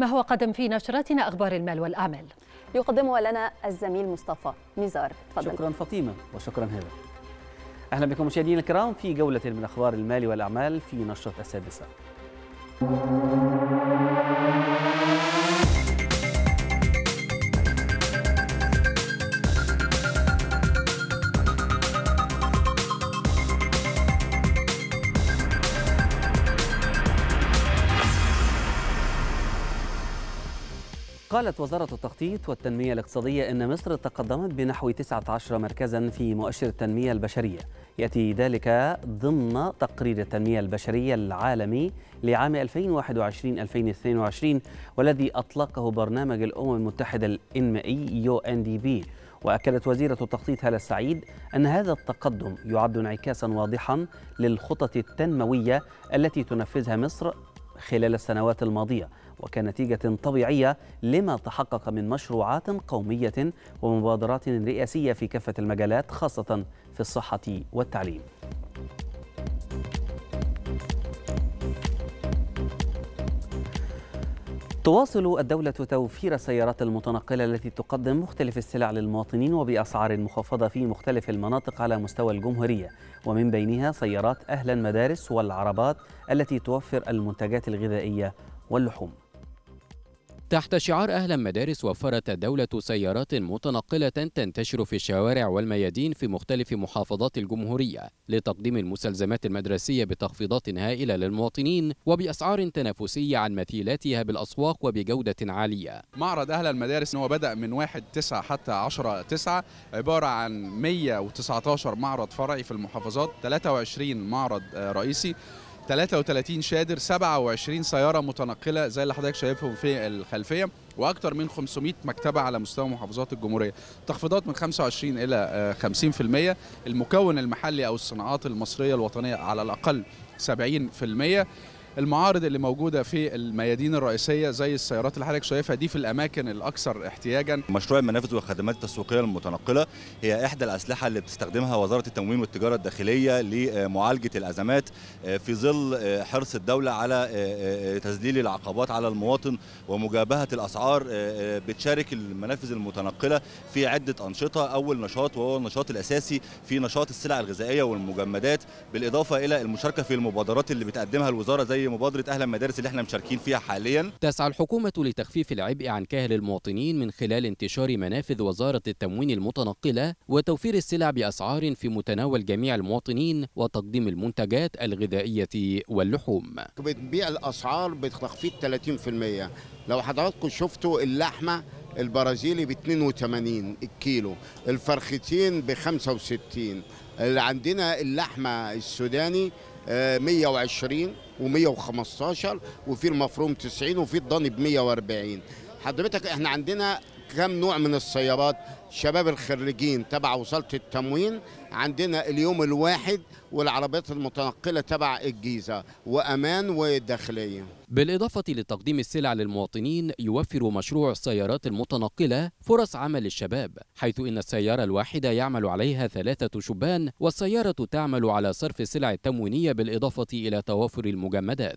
ما هو قدم في نشرتنا أخبار المال والأعمال؟ يقدمها لنا الزميل مصطفى نزار. تفضل. شكرا فاطمة وشكرا هبة. أهلا بكم مشاهدينا الكرام في جولة من أخبار المال والأعمال في نشرة السادسة. قالت وزارة التخطيط والتنمية الاقتصادية إن مصر تقدمت بنحو 19 مركزا في مؤشر التنمية البشرية. يأتي ذلك ضمن تقرير التنمية البشرية العالمي لعام 2021-2022 والذي أطلقه برنامج الأمم المتحدة الإنمائي UNDP. وأكدت وزيرة التخطيط هالة السعيد أن هذا التقدم يعد انعكاسا واضحا للخطط التنموية التي تنفذها مصر خلال السنوات الماضية، وكنتيجة طبيعية لما تحقق من مشروعات قومية ومبادرات رئاسية في كافة المجالات خاصة في الصحة والتعليم. تواصل الدولة توفير السيارات المتنقلة التي تقدم مختلف السلع للمواطنين وبأسعار مخفضة في مختلف المناطق على مستوى الجمهورية، ومن بينها سيارات أهل المدارس والعربات التي توفر المنتجات الغذائية واللحوم. تحت شعار أهلا مدارس وفرت الدولة سيارات متنقلة تنتشر في الشوارع والميادين في مختلف محافظات الجمهورية لتقديم المستلزمات المدرسية بتخفيضات هائلة للمواطنين وبأسعار تنافسية عن مثيلاتها بالأسواق وبجودة عالية. معرض أهل المدارس هو بدأ من 1/9 حتى 10/9، عبارة عن 119 معرض فرعي في المحافظات، 23 معرض رئيسي، 33 شادر، 27 سيارة متنقلة زي اللي حضرتك شايفهم في الخلفية، وأكثر من 500 مكتبة على مستوى محافظات الجمهورية. تخفيضات من 25 إلى 50%، المكون المحلي أو الصناعات المصرية الوطنية على الأقل 70%. المعارض اللي موجودة في الميادين الرئيسية زي السيارات اللي حضرتك شايفها دي في الأماكن الأكثر احتياجا. مشروع المنافذ والخدمات التسويقية المتنقلة هي إحدى الأسلحة اللي بتستخدمها وزارة التموين والتجارة الداخلية لمعالجة الأزمات في ظل حرص الدولة على تذليل العقبات على المواطن ومجابهة الأسعار. بتشارك المنافذ المتنقلة في عدة أنشطة. أول نشاط وهو النشاط الأساسي في نشاط السلع الغذائية والمجمدات، بالإضافة إلى المشاركة في المبادرات اللي بتقدمها الوزارة زي مبادرة أهل المدارس اللي احنا مشاركين فيها حاليا. تسعى الحكومة لتخفيف العبء عن كاهل المواطنين من خلال انتشار منافذ وزارة التموين المتنقلة وتوفير السلع بأسعار في متناول جميع المواطنين وتقديم المنتجات الغذائية واللحوم. بتبيع الأسعار بتخفيض 30%. لو حضراتكم شفتوا اللحمة البرازيلي ب 82 الكيلو، الفرختين ب 65، اللي عندنا اللحمة السوداني 120 و115، وفي المفروم 90، وفي الضاني ب 140. حضرتك احنا عندنا كم نوع من السيارات؟ شباب الخريجين تبع وزارة التموين، عندنا اليوم الواحد، والعربيات المتنقلة تبع الجيزة وأمان والداخلية. بالإضافة لتقديم السلع للمواطنين، يوفر مشروع السيارات المتنقلة فرص عمل للشباب، حيث إن السيارة الواحدة يعمل عليها 3 شبان، والسيارة تعمل على صرف السلع التموينية بالإضافة إلى توافر المجمدات.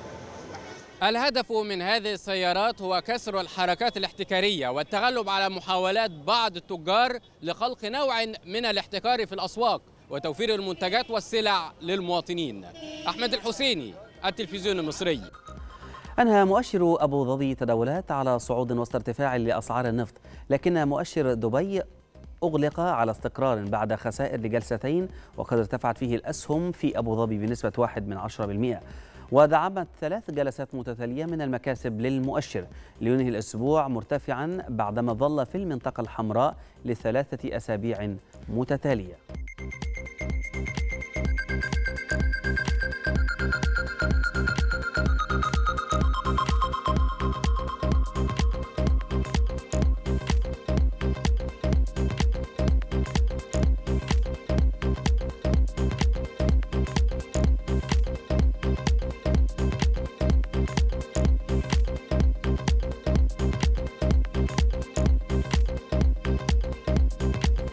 الهدف من هذه السيارات هو كسر الحركات الاحتكارية والتغلب على محاولات بعض التجار لخلق نوع من الاحتكار في الأسواق وتوفير المنتجات والسلع للمواطنين. أحمد الحسيني، التلفزيون المصري. أنهى مؤشر أبو ظبي تداولات على صعود وسط ارتفاع لأسعار النفط، لكن مؤشر دبي أغلق على استقرار بعد خسائر لجلستين، وقد ارتفعت فيه الأسهم في أبو ظبي بنسبة 1%، ودعمت 3 جلسات متتالية من المكاسب للمؤشر لينهي الأسبوع مرتفعا بعدما ظل في المنطقة الحمراء ل3 أسابيع متتالية.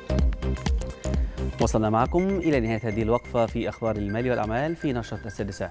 وصلنا معكم إلى نهاية هذه الوقفة في أخبار المال والأعمال في نشرة السادسة.